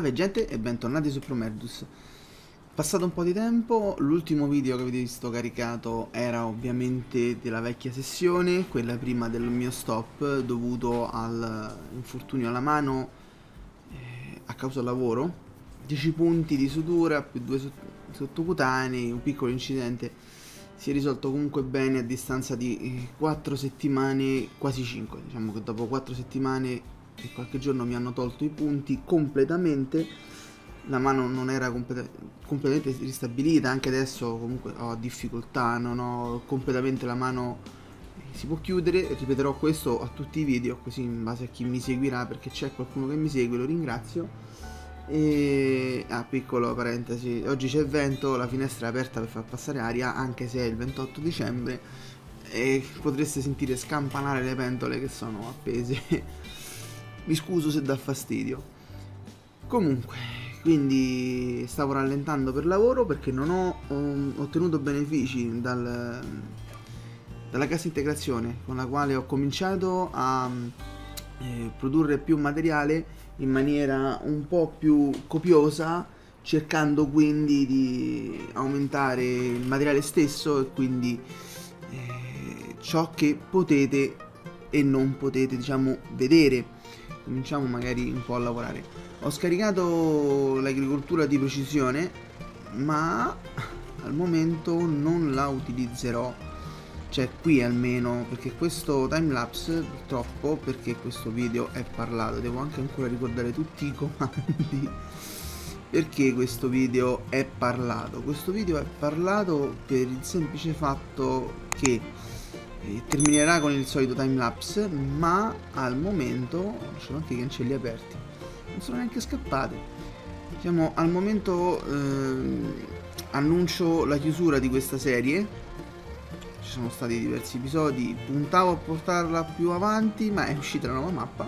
Salve gente e bentornati su Promerdus. Passato un po' di tempo, l'ultimo video che avete visto caricato era ovviamente della vecchia sessione, quella prima del mio stop dovuto all'infortunio alla mano a causa del lavoro. 10 punti di sutura più 2 sottocutanei, un piccolo incidente. Si è risolto comunque bene a distanza di 4 settimane, quasi 5. Diciamo che dopo 4 settimane e qualche giorno mi hanno tolto i punti completamente. La mano non era completamente ristabilita, anche adesso comunque ho difficoltà, non ho completamente la mano, si può chiudere. Ripeterò questo a tutti i video, così in base a chi mi seguirà, perché c'è qualcuno che mi segue, lo ringrazio. E piccolo parentesi, oggi c'è vento, la finestra è aperta per far passare aria, anche se è il 28 dicembre e potreste sentire scampanare le pentole che sono appese. Mi scuso se dà fastidio. Comunque, quindi stavo rallentando per lavoro perché non ho ottenuto benefici dalla cassa integrazione, con la quale ho cominciato a produrre più materiale in maniera un po' più copiosa, cercando quindi di aumentare il materiale stesso e quindi ciò che potete e non potete, diciamo, vedere. Cominciamo magari un po' a lavorare. Ho scaricato l'agricoltura di precisione, ma al momento non la utilizzerò, cioè qui almeno, perché questo timelapse purtroppo, perché questo video è parlato, devo anche ancora ricordare tutti i comandi. Perché questo video è parlato? Questo video è parlato per il semplice fatto che terminerà con il solito timelapse, ma al momento sono anche i cancelli aperti, non sono neanche scappati. Diciamo, al momento annuncio la chiusura di questa serie. Ci sono stati diversi episodi, puntavo a portarla più avanti, ma è uscita la nuova mappa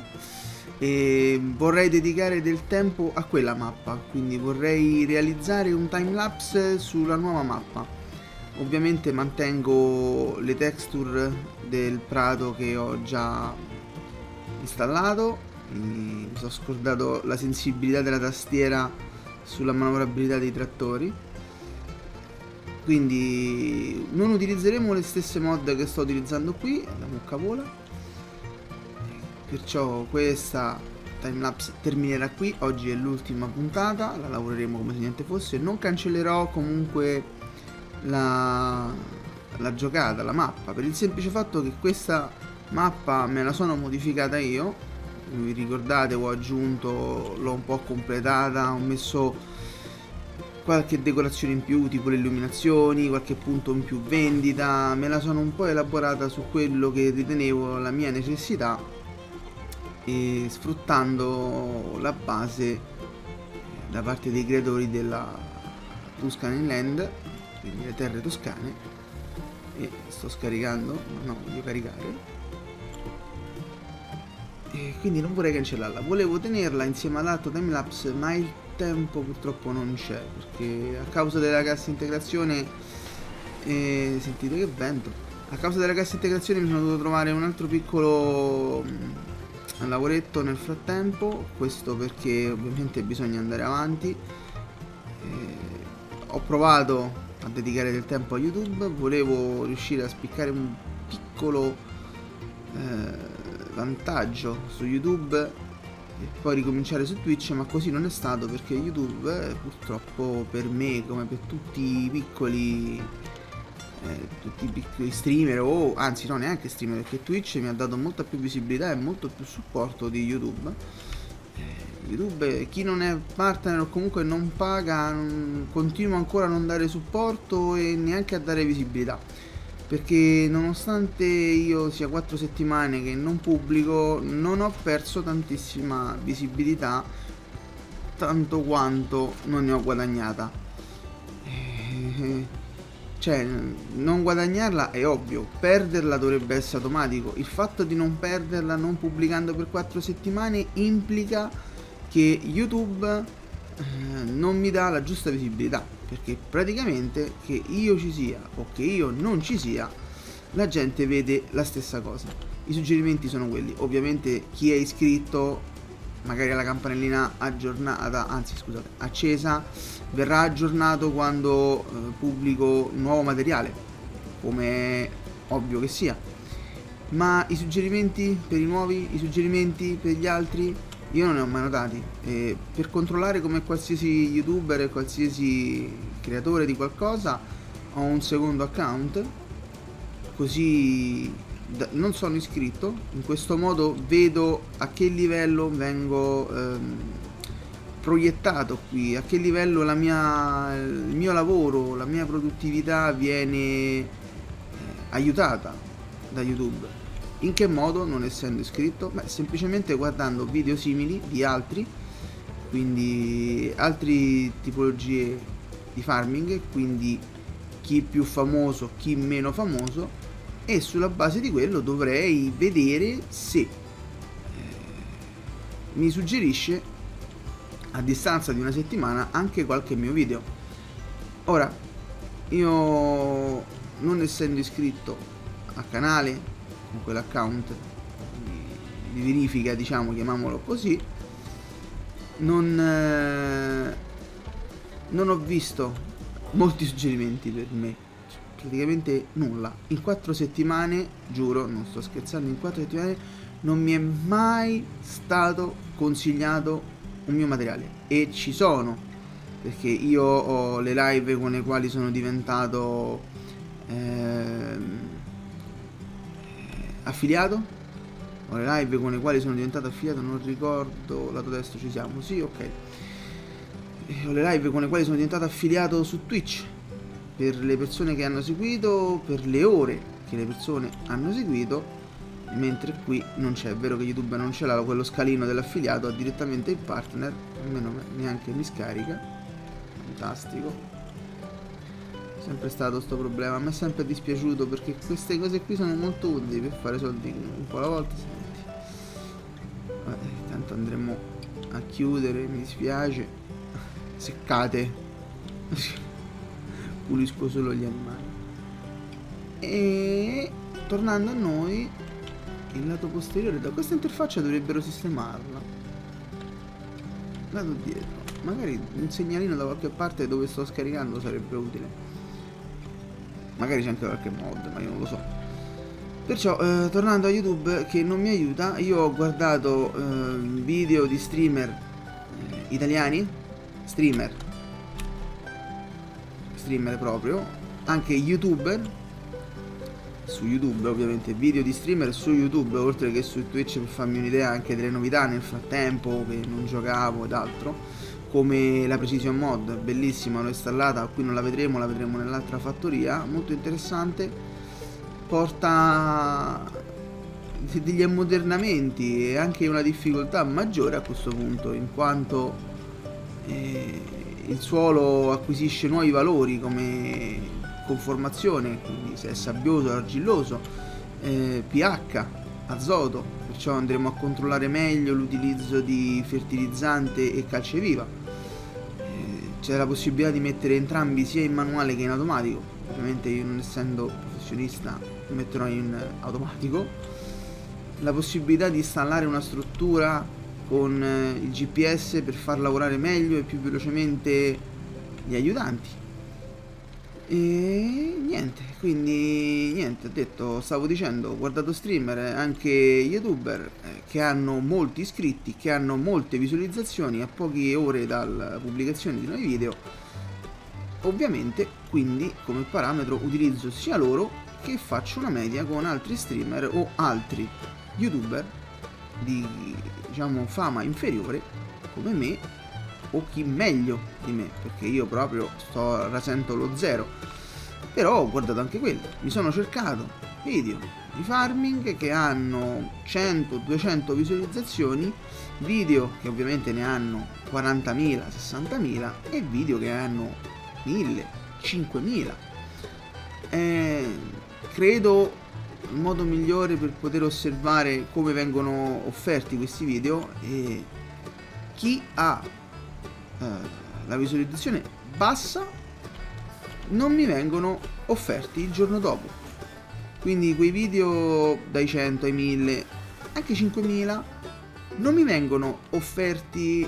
e vorrei dedicare del tempo a quella mappa, quindi vorrei realizzare un timelapse sulla nuova mappa. Ovviamente mantengo le texture del prato che ho già installato, mi sono scordato la sensibilità della tastiera sulla manovrabilità dei trattori. Quindi non utilizzeremo le stesse mod che sto utilizzando qui, la mucca vola. Perciò questa timelapse terminerà qui, oggi è l'ultima puntata, la lavoreremo come se niente fosse. Non cancellerò comunque la giocata, la mappa, per il semplice fatto che questa mappa me la sono modificata io. Vi ricordate, ho aggiunto, l'ho un po' completata, ho messo qualche decorazione in più, tipo le illuminazioni, qualche punto in più vendita, me la sono un po' elaborata su quello che ritenevo la mia necessità e sfruttando la base da parte dei creatori della Tuscany Land, quindi le terre toscane. E sto scaricando, no, voglio caricare, e quindi non vorrei cancellarla, volevo tenerla insieme all'altro timelapse, ma il tempo purtroppo non c'è, perché a causa della cassa integrazione sentite che vento, a causa della cassa integrazione mi sono dovuto trovare un altro piccolo lavoretto nel frattempo, questo perché ovviamente bisogna andare avanti. Ho provato a dedicare del tempo a YouTube, volevo riuscire a spiccare un piccolo vantaggio su YouTube e poi ricominciare su Twitch, ma così non è stato, perché YouTube purtroppo per me, come per tutti i piccoli streamer, o anzi no, neanche streamer, perché Twitch mi ha dato molta più visibilità e molto più supporto di YouTube. YouTube, chi non è partner o comunque non paga, continua ancora a non dare supporto e neanche a dare visibilità, perché nonostante io sia 4 settimane che non pubblico, non ho perso tantissima visibilità, tanto quanto non ne ho guadagnata. Cioè, non guadagnarla è ovvio, perderla dovrebbe essere automatico. Il fatto di non perderla non pubblicando per 4 settimane implica che YouTube non mi dà la giusta visibilità, perché praticamente che io ci sia o che io non ci sia, la gente vede la stessa cosa. I suggerimenti sono quelli, ovviamente chi è iscritto magari ha la campanellina aggiornata, anzi scusate, accesa, verrà aggiornato quando pubblico nuovo materiale, come è ovvio che sia. Ma i suggerimenti per i nuovi, i suggerimenti per gli altri, io non ne ho mai notati. E per controllare, come qualsiasi youtuber e qualsiasi creatore di qualcosa, ho un secondo account, così non sono iscritto, in questo modo vedo a che livello vengo proiettato qui, a che livello il mio lavoro, la mia produttività viene aiutata da YouTube. In che modo, non essendo iscritto? Beh, semplicemente guardando video simili di altri, quindi altre tipologie di farming, quindi chi più famoso, chi meno famoso, e sulla base di quello dovrei vedere se mi suggerisce a distanza di una settimana anche qualche mio video. Ora, io non essendo iscritto al canale con quell'account di verifica, diciamo, chiamiamolo così, non ho visto molti suggerimenti per me, praticamente nulla. In 4 settimane, giuro, non sto scherzando, in 4 settimane non mi è mai stato consigliato un mio materiale, e ci sono, perché io ho le live con le quali sono diventato affiliato, ho le live con le quali sono diventato affiliato, non ricordo, lato destro ci siamo, sì, ok, ho le live con le quali sono diventato affiliato su Twitch, per le persone che hanno seguito, per le ore che le persone hanno seguito, mentre qui non c'è. È vero che YouTube non ce l'ha quello scalino dell'affiliato, ha direttamente il partner, almeno neanche mi scarica. Fantastico. Sempre stato sto problema, a me è sempre dispiaciuto, perché queste cose qui sono molto utili per fare soldi un po' alla volta. Senti, vabbè, tanto andremo a chiudere, mi dispiace. Seccate. Pulisco solo gli animali. E tornando a noi, il lato posteriore da questa interfaccia dovrebbero sistemarla. Lato dietro, magari un segnalino da qualche parte dove sto scaricando sarebbe utile. Magari c'è anche qualche mod, ma io non lo so. Perciò, tornando a YouTube che non mi aiuta, io ho guardato video di streamer italiani, streamer proprio, anche youtuber su YouTube, ovviamente video di streamer su YouTube oltre che su Twitch, per farmi un'idea anche delle novità nel frattempo che non giocavo ed altro, come la Precision Mod, bellissima, l'ho installata, qui non la vedremo nell'altra fattoria, molto interessante, porta degli ammodernamenti e anche una difficoltà maggiore a questo punto, in quanto il suolo acquisisce nuovi valori come conformazione, quindi se è sabbioso o argilloso, pH, azoto, perciò andremo a controllare meglio l'utilizzo di fertilizzante e calceviva. C'è la possibilità di mettere entrambi sia in manuale che in automatico, ovviamente io non essendo professionista lo metterò in automatico. La possibilità di installare una struttura con il GPS per far lavorare meglio e più velocemente gli aiutanti. E niente, quindi niente, ho detto, stavo dicendo, ho guardato streamer, anche youtuber che hanno molti iscritti, che hanno molte visualizzazioni a poche ore dalla pubblicazione di nuovi video. Ovviamente, quindi, come parametro utilizzo sia loro che faccio una media con altri streamer o altri youtuber di, diciamo, fama inferiore come me, o chi meglio di me, perché io proprio rasento lo zero. Però ho guardato anche quelli, mi sono cercato video di farming che hanno 100-200 visualizzazioni, video che ovviamente ne hanno 40.000, 60.000 e video che hanno 1.000, 5.000. Credo il modo migliore per poter osservare come vengono offerti questi video è chi ha la visualizzazione bassa, non mi vengono offerti il giorno dopo. Quindi quei video dai 100 ai 1000, anche 5000, non mi vengono offerti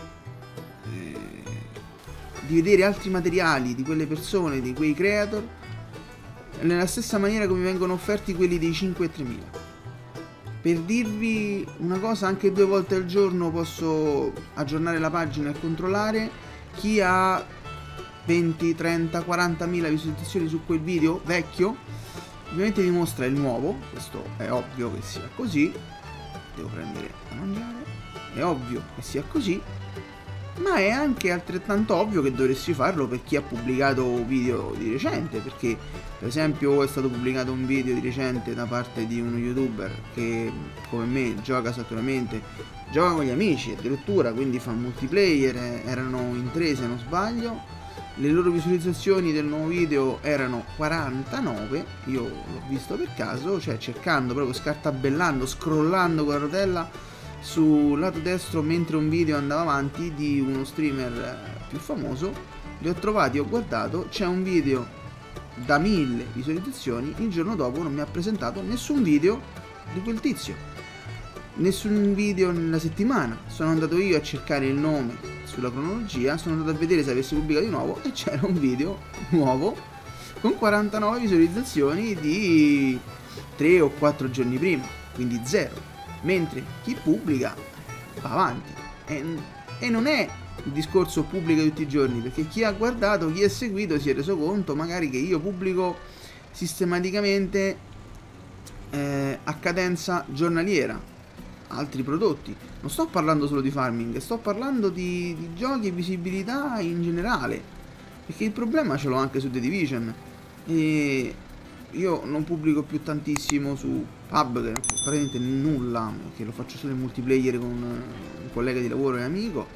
di vedere altri materiali di quelle persone, di quei creator, nella stessa maniera come vengono offerti quelli dei 5 e 3000. Per dirvi una cosa, anche 2 volte al giorno posso aggiornare la pagina e controllare chi ha 20, 30, 40.000 visualizzazioni su quel video vecchio. Ovviamente mi mostra il nuovo, questo è ovvio che sia così. Devo prendere da mangiare. È ovvio che sia così, ma è anche altrettanto ovvio che dovresti farlo per chi ha pubblicato video di recente, perché per esempio è stato pubblicato un video di recente da parte di uno youtuber che come me gioca sicuramente, gioca con gli amici addirittura, quindi fa multiplayer, erano in 3 se non sbaglio. Le loro visualizzazioni del nuovo video erano 49, io l'ho visto per caso, cioè cercando, proprio scartabellando, scrollando con la rotella sul lato destro mentre un video andava avanti di uno streamer più famoso, li ho trovati, ho guardato, c'è un video da 1000 visualizzazioni, il giorno dopo non mi ha presentato nessun video di quel tizio, nessun video nella settimana. Sono andato io a cercare il nome sulla cronologia, sono andato a vedere se avessi pubblicato di nuovo e c'era un video nuovo con 49 visualizzazioni di 3 o 4 giorni prima, quindi 0, mentre chi pubblica va avanti e non è il discorso pubblica tutti i giorni, perché chi ha guardato, chi ha seguito si è reso conto magari che io pubblico sistematicamente a cadenza giornaliera altri prodotti. Non sto parlando solo di farming, sto parlando di giochi e visibilità in generale, perché il problema ce l'ho anche su The Division. E io non pubblico più tantissimo su PUBG, praticamente nulla, perché lo faccio solo in multiplayer con un collega di lavoro e amico.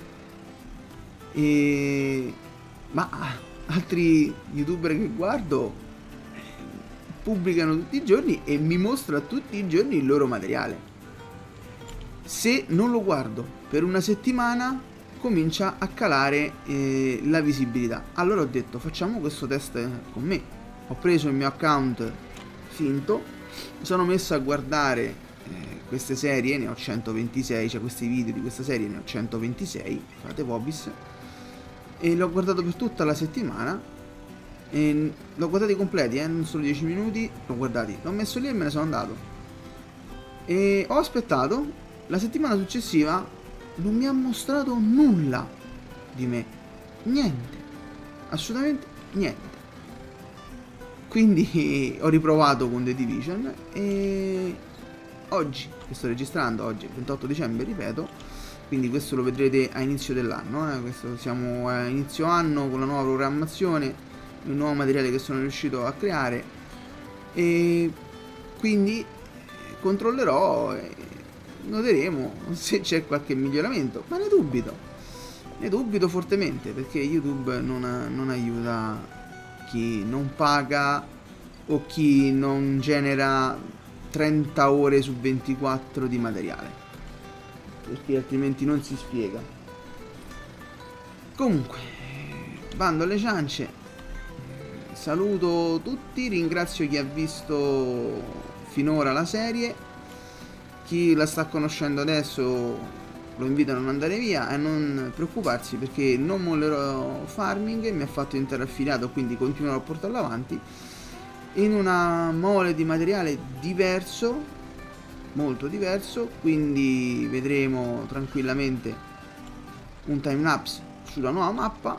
Ma altri youtuber che guardo pubblicano tutti i giorni e mi mostrano tutti i giorni il loro materiale. Se non lo guardo per una settimana comincia a calare la visibilità. Allora ho detto facciamo questo test con me. Ho preso il mio account finto, mi sono messo a guardare queste serie, ne ho 126, cioè questi video di questa serie ne ho 126, fate Vobis, e l'ho guardato per tutta la settimana, e l'ho guardati completi, non solo 10 minuti, l'ho guardati, l'ho messo lì e me ne sono andato. E ho aspettato, la settimana successiva non mi ha mostrato nulla di me, niente, assolutamente niente. Quindi ho riprovato con The Division e oggi, che sto registrando, oggi è il 28 dicembre, ripeto, quindi questo lo vedrete a inizio dell'anno, questo siamo a inizio anno con la nuova programmazione, il nuovo materiale che sono riuscito a creare, e quindi controllerò e noteremo se c'è qualche miglioramento, ma ne dubito fortemente, perché YouTube non aiuta chi non paga o chi non genera 30 ore su 24 di materiale, perché altrimenti non si spiega. Comunque, bando alle ciance, saluto tutti, ringrazio chi ha visto finora la serie, chi la sta conoscendo adesso lo invito a non andare via e a non preoccuparsi, perché non mollerò farming, mi ha fatto diventare affiliato, quindi continuerò a portarlo avanti in una mole di materiale diverso, molto diverso, quindi vedremo tranquillamente un timelapse sulla nuova mappa,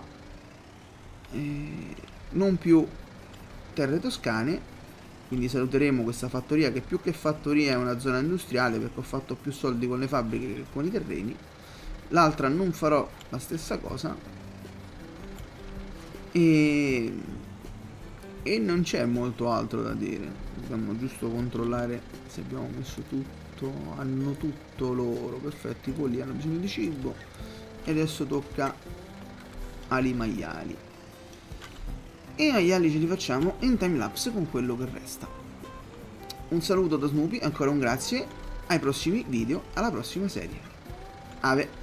non più terre toscane, quindi saluteremo questa fattoria che più che fattoria è una zona industriale, perché ho fatto più soldi con le fabbriche che con i terreni. L'altra non farò la stessa cosa e non c'è molto altro da dire. Dobbiamo giusto controllare se abbiamo messo tutto, hanno tutto loro, perfetto, i polli hanno bisogno di cibo e adesso tocca ai maiali. E i maiali ce li facciamo in timelapse con quello che resta. Un saluto da Snoopy, ancora un grazie, ai prossimi video, alla prossima serie. Ave.